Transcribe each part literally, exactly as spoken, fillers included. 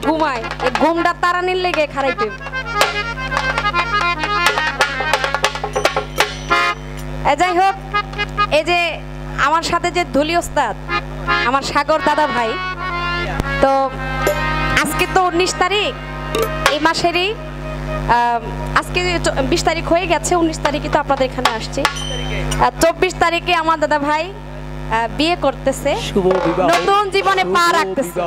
ঘুমায় এই ঘুমটা তাড়ানির লেগে খারাইতে যাই হোক এই যে আমার সাথে যে ধুলি ওস্তাদ আমার সাগর দাদা ভাই তো আজকে তো উনিশ তারিখ এই মাসেরই আজকে বিশ তারিখ হয়ে গেছে উনিশ তারিখে তো আপনাদের এখানে আসছে চব্বিশ তারিখে আমার দাদা ভাই বিয়ে করতেছে নতুন জীবনে পা রাখতেছে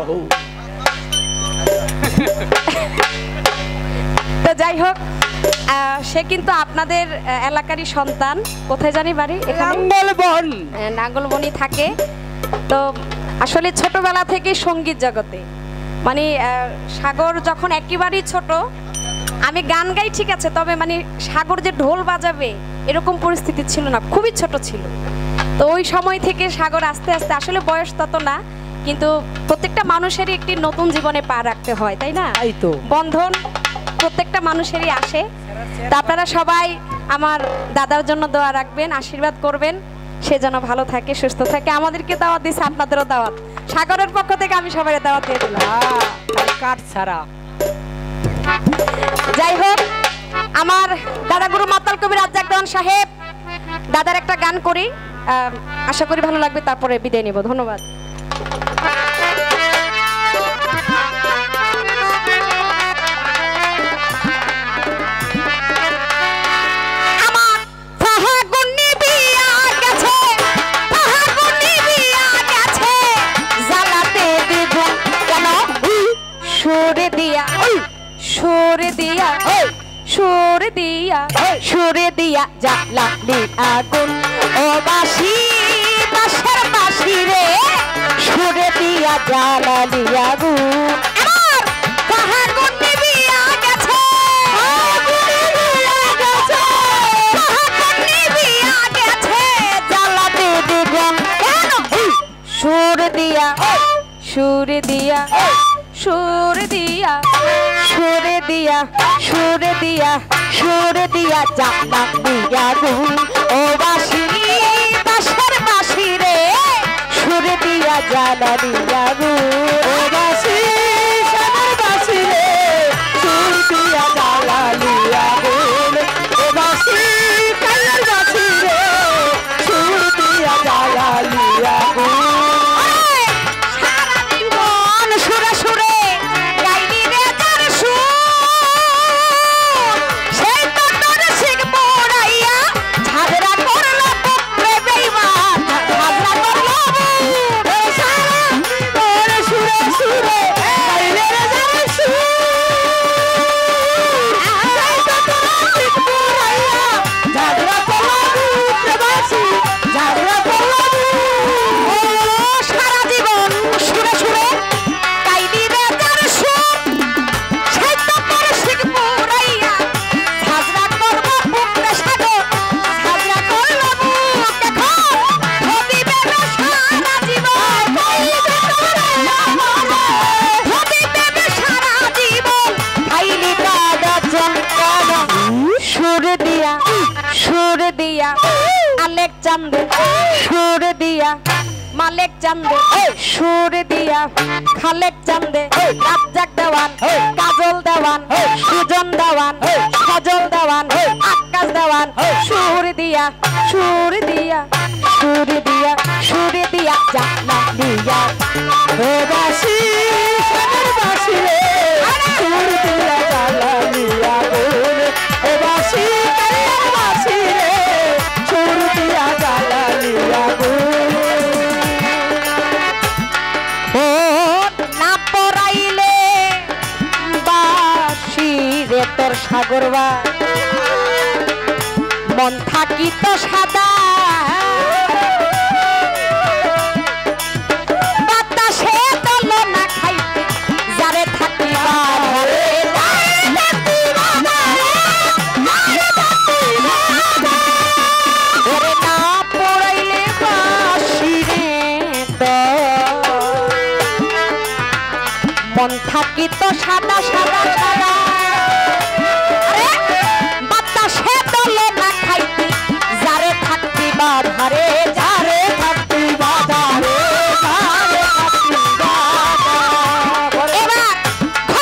তো যাই হোক সে কিন্তু আপনাদের এলাকারই সন্তান কোথায় জানি বাড়ি নাঙ্গলবন নাঙ্গলবনই থাকে তো আসলে ছোটবেলা থেকে সঙ্গীত জগতে মানে সাগর যখন একেবারেই ছোট আমি গান গাই ঠিক আছে তবে মানে সাগর যে ঢোল বাজাবে এরকম পরিস্থিতি ছিল না খুবই ছোট ছিল তো ওই সময় থেকে সাগর আস্তে আস্তে আসলে বয়স তত না কিন্তু প্রত্যেকটা মানুষেরই একটি নতুন জীবনে পা রাখতে হয় তাই না তাই তো বন্ধন প্রত্যেকটা মানুষেরই আসে তো আপনারা সবাই আমার দাদার জন্য দোয়া রাখবেন আশীর্বাদ করবেন সে যেন ভালো থাকে সুস্থ থাকে আমাদেরকে দাওয়াত দিয়েছে আপনাদেরও দাওয়াত সাগরের পক্ষ থেকে আমি সবাই দাওয়াত দিয়ে দিলাম কাট ছাড়া যাই হোক আমার দাদা গুরু মাতাল কবি রাজ্জাক দেওয়ান সাহেব দাদার একটা গান করি আশা করি ভালো লাগবে তারপরে বিদায় নেব ধন্যবাদ সুরে দিয়া সুরে দিয়া জ্বালালি আগুন ও বাঁশি বাঁশের বাঁশি রে সুরে দিয়া জ্বালালি আগুন আমার ফাগুন নিভিয়া গেছে ফাগুন নিভিয়া গেছে জ্বালাতে দিবেন কেন সুর দিয়া সুর দিয়া সুর দিয়া সুরে দিয়া সুরে দিয়া সুরে দিয়া জ্বালালি আগুন ও বাঁশি বাঁশের বাঁশি রে সুরে দিয়া জ্বালালি আগুন ও বাঁশি বাঁশের বাঁশি রে সুর দিয়া জ্বালালি আগুন ও বাঁশি কালের বাঁশি রে সুর দিয়া জ্বালালি আগুন সুর দিয়া মালিক চান্দে সুর দিয়া খালেক চান্দে রাজ্জাক দেওয়ান কাজল দেওয়ান সুজন দেওয়ান সজল দেওয়ান আকাশ দেওয়ান সুর দিয়া সুর দিয়া সুর দিয়া সুর দিয়া জ্বালালি ও বাঁশি বাঁশি রে সুর দিয়া জ্বালালি আগুন ও বাঁশি বাঁশি রে সুর দিয়া জ্বালালি আগুন ও না পড়াইলে বাঁশি রে তোর সাগরবা মন থাকি তো সাদা মন থাকি তো সাদা সাদা সাদা বাতাসে দলে না খাইতি যারে থাকতি বাধারে যারে থাকতি বাধারে এবার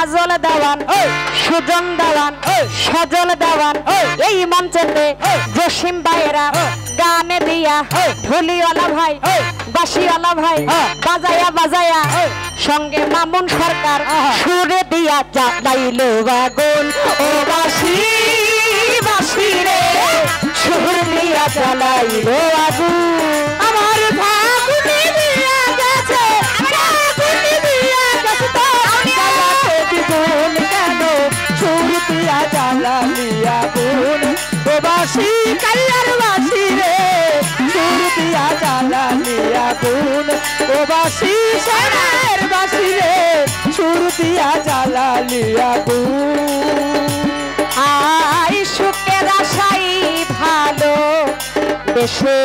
কাজল দেওয়ান সুজন দেওয়ান সজল দেওয়ান এই মঞ্চেতে জসিম ভাইয়েরা গানে দিয়া ঢুলিওয়ালা ভাই বাঁশিওয়ালা ভাই বাজায়া বাজায়া সঙ্গে মামুন সরকার সুরে দিয়া জ্বালাইলো আগুন ও বাঁশি বাঁশি রে সুর দিয়া জ্বালাইলো আগুন আমার ফাগুনি দিয়া গেছে ফাগুনি দিয়া গেছে তো জ্বালাতে দ্বিগুণ কেন সুর দিয়া জ্বালালি আগুন ও বাঁশি কাল্লার বাঁশি রে সুর দিয়া জ্বালালি আগুন ও বাঁশি সোনার বাঁশি রে সুর দিয়া জ্বালালি আগুন আই সুখের আশাই ভালো দেশে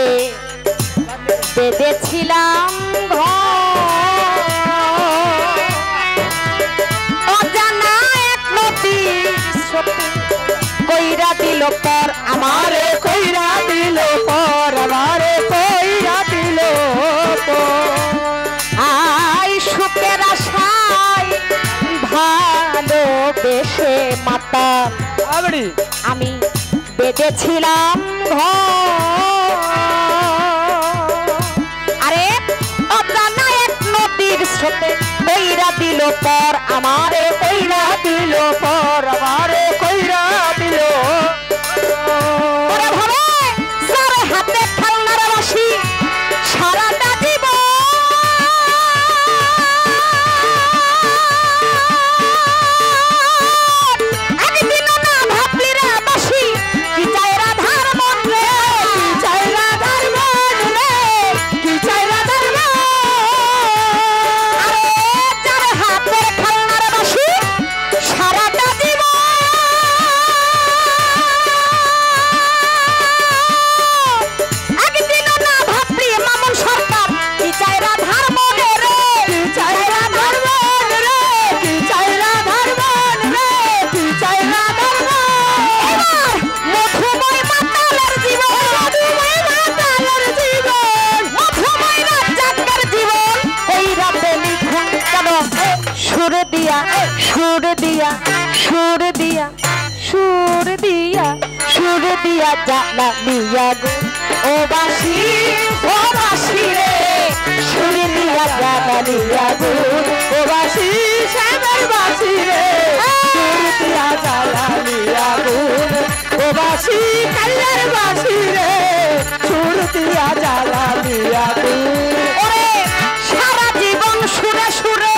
বেঁধেছিলাম অজানা এক নদী কইরা দিল পর আমারে কইরা দিল পর আমারে কইরা দিল আই সুখের আশায় ভালোবেসে মাতা আমি বেঁধেছিলাম আরে অজানা এক নদীর স্রোতে কইরা দিল পর আমারে কইরা দিল পর আমারে কইরা দিল হাতে খেলনার বাঁশি সারাটা দিব সুর দিয়া সুর দিয়া সুর দিয়া সুর দিয়া সুর দিয়া জ্বালালি আগুন ও বাঁশি ও বাঁশি রে সুর দিয়া জ্বালালি আগুন ও বাঁশি শ্যামের বাঁশি রে সুর দিয়া জ্বালালি আগুন ও বাঁশি কাল্লার বাঁশি রে সুর দিয়া জ্বালালি আগুন সারা জীবন সুরে সুরে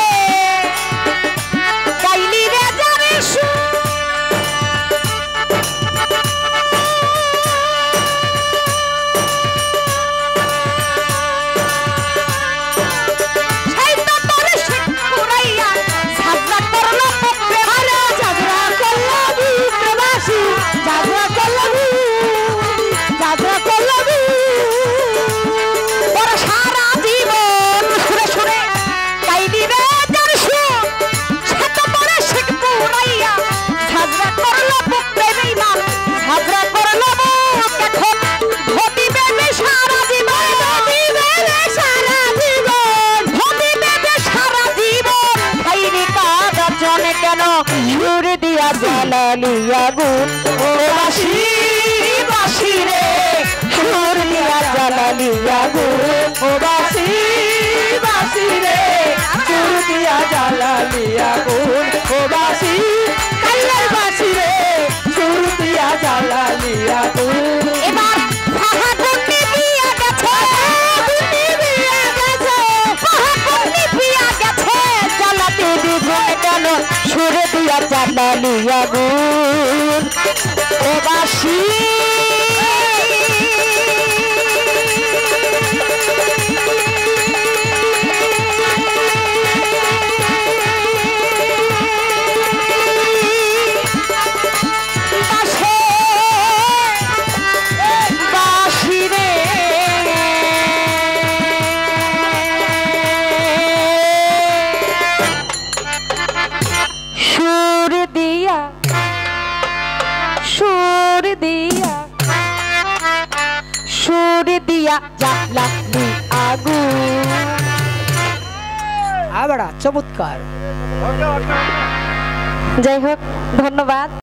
জ্বালালি আগুন ও বাঁশি বাঁশি রে সুর দিয়া জ্বালালি আগুন ও বাঁশি বাঁশি রে সুর দিয়া জ্বালালি আগুন ও বাঁশি কাল্লার বাঁশি রে সুর দিয়া জ্বালালি আগুন এবার ফাগুনি দিয়া গেছে ফাগুনি দিয়া গেছে ফাগুনি দিয়া গেছে জ্বালাতে দ্বিগুণ কেন সুর দিয়া জ্বালালি আগুন ও বাঁশি চমৎকার যাই হোক, ধন্যবাদ।